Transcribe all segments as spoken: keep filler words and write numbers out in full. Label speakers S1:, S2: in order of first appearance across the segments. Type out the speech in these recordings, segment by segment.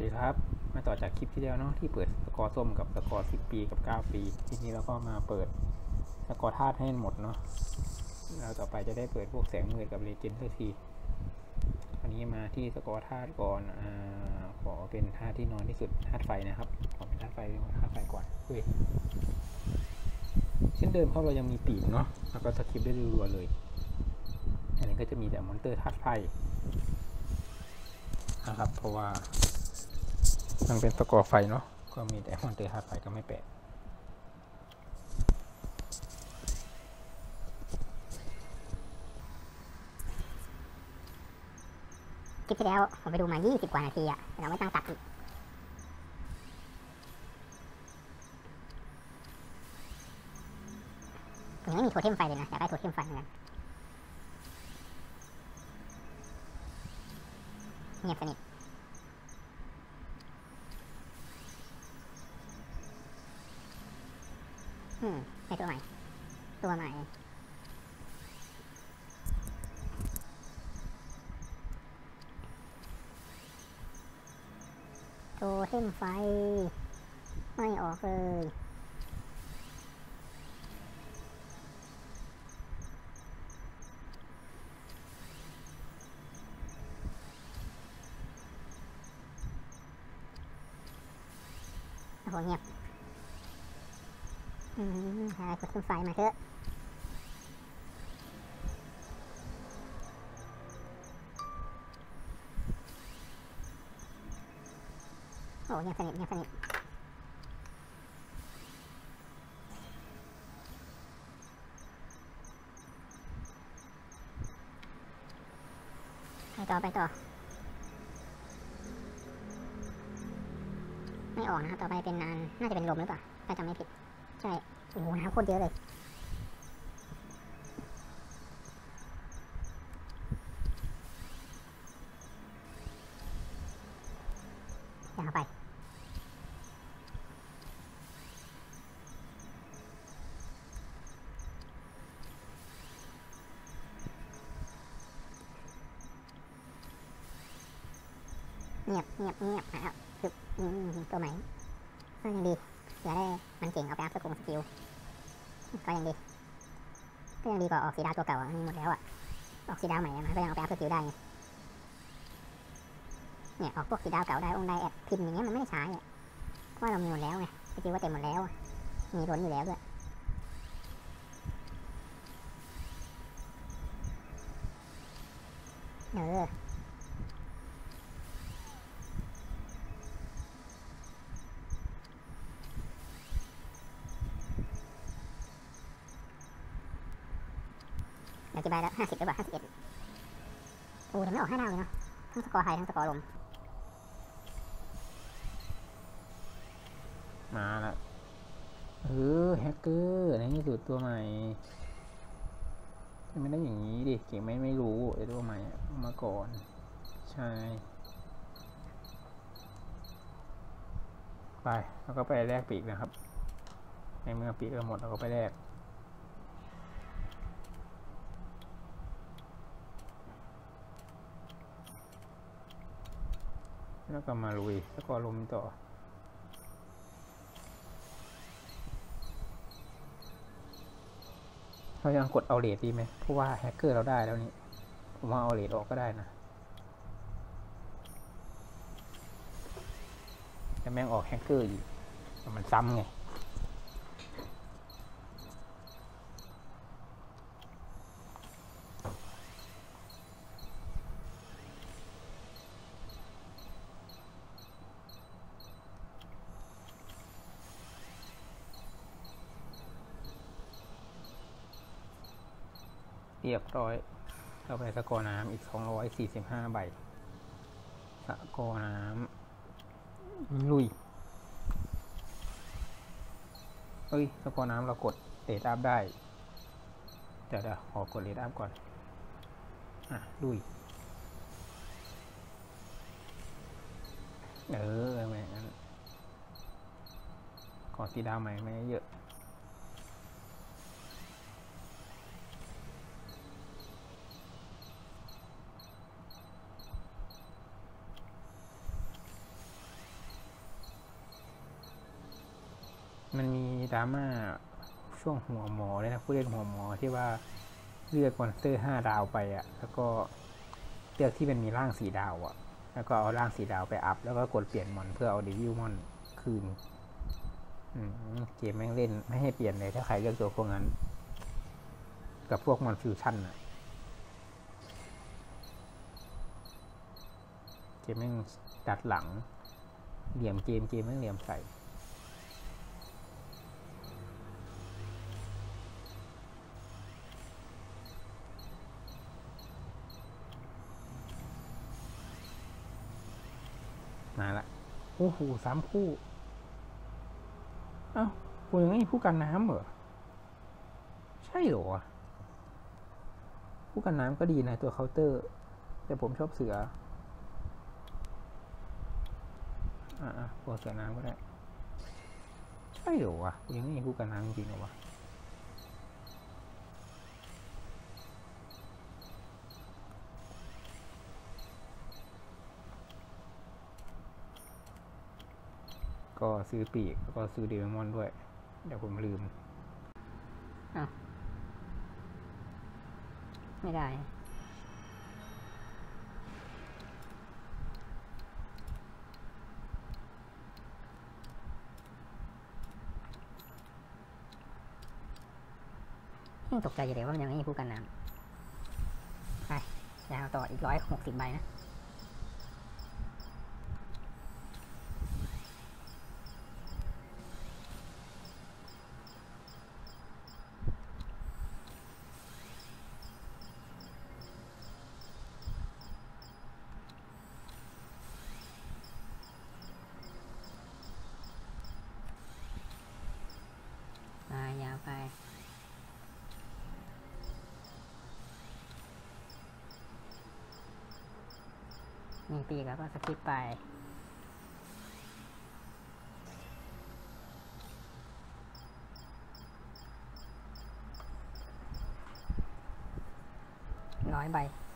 S1: ดีครับมาต่อจากคลิปที่แล้วเนาะที่เปิดสกอร์ส้มกับสกอร์สิบปีกับเก้าปีทีนี้เราก็มาเปิดสกอร์ธาตุให้หมดเนาะแล้วต่อไปจะได้เปิดพวกแสงมืดกับเลเจนด์สักทีวันนี้มาที่สกอร์ธาตุก่อนอ่าขอเป็นธาตุที่น้อยที่สุดธาตุไฟนะครับขอเป็นธาตุไฟธาตุไฟก่อนเฮ้ยเช่นเดิมครับเรายังมีปีกเนาะแล้วก็สกิปได้รัวๆเลยอันนี้ก็จะมีแต่มอนเตอร์ธาตุไฟนะครับเพราะว่ามันเป็นสกอร์ไฟเนาะก็มีแต่มอนเตอร์ธาตุไฟก็ไม่แปลก
S2: คลิปที่แล้วผมไปดูมายี่สิบกว่านาทีอะแต่เราไม่ตั้งตัดอีกผมยังไม่มีโทเทมไฟเลยนะอยากได้โทเทมไฟเหมือนกันเงียบสนิทอืมได้ตัวใหม่ตัวใหม่โทเทมไฟไม่ออกเลยโอ้โหเงียบอืมหาโทเทมไฟมาเถอะโอ้เงียบสนิทเงียบสนิทไปต่อไปต่อไม่ออกนะครับต่อไปเป็นนานน่าจะเป็นลมหรือเปล่าถ้าจำไม่ผิดใช่โอ้โหน้ำโคตรเยอะเลยอย่าเอาไปเงียบเงียบเงียบหายแล้วคืออืมตัวใหม่ก็ยังดีอย่าได้มันเก่งเอาไปอัพสกุลสกิลก็ยังดีก็ยังดีกว่าออกสีดาวตัวเก่าอ่ะมีหมดแล้วอ่ะออกสีดาวใหม่มันก็ยังเอาไปอัพสกิลได้ไงเนี่ยออกพวกสีดาวเก่าได้องค์ได้แอดพิมพ์อย่างเงี้ยมันไม่ได้ใช้อ่ะเพราะว่าเรามีหมดแล้วไงสกิลก็เต็มหมดแล้วมีล้นอยู่แล้วด้วยเออเดี๋ยวจะไปแล้วห้าสิบหรือเปล่าห้าสิบเอ็ดโอ้แต่ไม่ออกห้าดาวเลยเนาะทั้งสกอร์ไฮทั้งสกอร์ลม
S1: มาละเออแฮกเกอร์ในที่สุดตัวใหม่ไม่ได้อย่างนี้ดิเก่งไม่ไม่รู้ไอ้ตัวใหม่มาก่อนใช่ไปแล้วก็ไปแลกปีกนะครับในเมื่อปีกเราหมดเราก็ไปแลกแล้วก็มาลุยแล้วก็ลมต่อเรายังกดเอาเลทดีไหมเพราะว่าแฮกเกอร์เราได้แล้วนี่ผมว่าเอาเลทออกก็ได้นะแต่แม่งออกแฮกเกอร์อีกมันซ้ำไงเรียบร้อยเราไปสกอร์น้ำอีกสองร้อยสี่สิบห้าใบสกอร์น้ำลุยเอ้ยสกอร์น้ำเรากดเรทอัพได้เดี๋ยวเดี๋ยวขอกดเรทอัพก่อนอ่ะลุยเออแม่งั้นขอสีดาวใหม่ไม่เยอะมันมีดราม่าช่วงหัวหมอเลยนะผู้เล่นหัวหมอที่ว่าเลือกมอนสเตอร์ห้าดาวไปอ่ะแล้วก็เลือกที่มันมีร่างสีดาวอ่ะแล้วก็เอาร่างสีดาวไปอัพแล้วก็กดเปลี่ยนมอนเพื่อเอาเดวิลมอนคืนเกมแม่งเล่นไม่ให้เปลี่ยนเลยถ้าใครเลือกตัวพวกนั้นกับพวกมอนฟิวชั่นอ่ะเกมแม่งดัดหลังเหลี่ยมเกมเกมแม่งเหลี่ยมใส่มาละโอ้โหสามคู่เอ้าคุณยังไม่มีผู้กันน้ำเหรอใช่เหรอผู้กันน้ำก็ดีนะตัวเคาน์เตอร์แต่ผมชอบเสืออ่าตัวเสือน้ำก็ได้ใช่เหรอวะคุณยังไม่มีผู้กันน้ำจริงเหรอวะก็ซื้อปีกแล้วก็ซื้อเดมอนด้วยเดี๋ยวผมลืมอ้าวไม่ได้ยิ่งตกใจอยู่เลยว่ามันยังไม่มีผู้กันน้ำไปยาวต่ออีกร้อยหกสิบใบนะยาวไปมีปีกแล้วก็สกิปไปร้อยใบ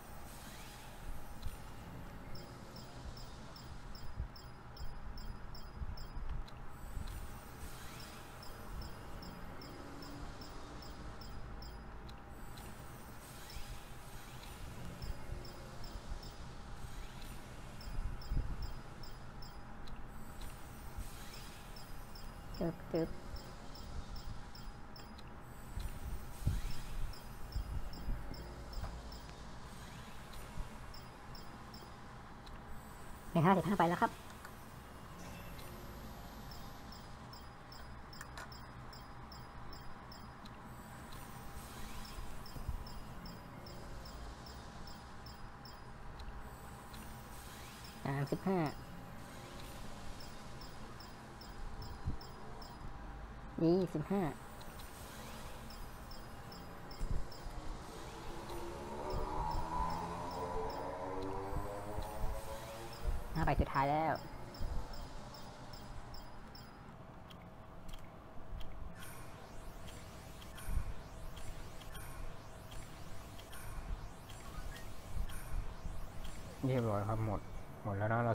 S1: จึ๊บจึ๊บเป็นห้าสิบห้าไปแล้วครับสามสิบห้ายี่สิบห้าห้าใบสุดท้ายแล้วเรียบร้อยครับหมดหมดแล้วนะเรา